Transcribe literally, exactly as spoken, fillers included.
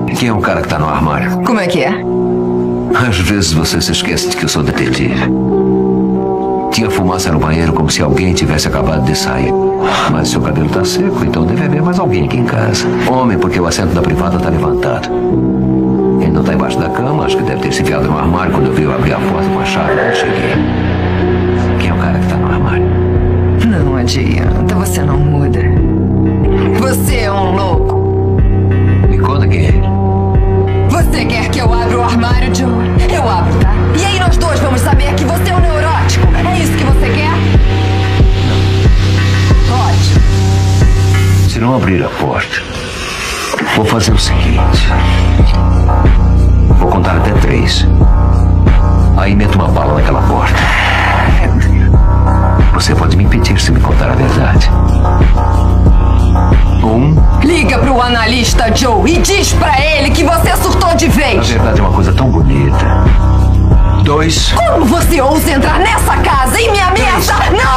Quem é o cara que tá no armário? Como é que é? Às vezes você se esquece de que eu sou detetive. Tinha fumaça no banheiro como se alguém tivesse acabado de sair. Mas seu cabelo tá seco, então deve haver mais alguém aqui em casa. Homem, porque o assento da privada tá levantado. Ele não tá embaixo da cama, acho que deve ter se enfiado no armário quando eu vi eu abrir a porta com a chave quando cheguei. Quem é o cara que tá no armário? Não adianta, você não muda. Você é um louco. Me conta quem é. Você quer que eu abra o armário, Joe? Eu abro, tá? E aí nós dois vamos saber que você é um neurótico. É isso que você quer? Pode. Se não abrir a porta, vou fazer o seguinte. Vou contar até três. Aí meto uma bala naquela porta. Você pode me impedir se me contar a verdade. Um. Liga pro analista, Joe, e diz pra ele que você surtou de vez. A verdade é uma coisa tão bonita. Dois. Como você ousa entrar nessa casa e me ameaçar? Não!